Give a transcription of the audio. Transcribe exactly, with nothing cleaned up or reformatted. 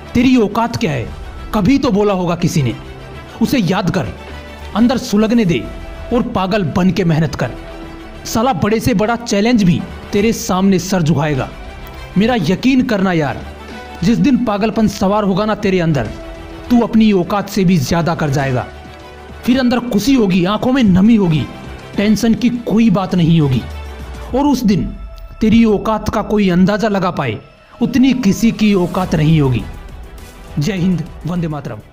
तेरी औकात क्या है, कभी तो बोला होगा किसी ने। उसे याद कर, अंदर सुलगने दे और पागल बन के मेहनत कर। साला बड़े से बड़ा चैलेंज भी तेरे सामने सर झुकाएगा। मेरा यकीन करना यार, जिस दिन पागलपन सवार होगा ना तेरे अंदर, तू अपनी औकात से भी ज्यादा कर जाएगा। फिर अंदर खुशी होगी, आंखों में नमी होगी, टेंशन की कोई बात नहीं होगी। और उस दिन तेरी औकात का कोई अंदाजा लगा पाए, उतनी किसी की औकात नहीं होगी। जय हिंद, वंदे मातरम।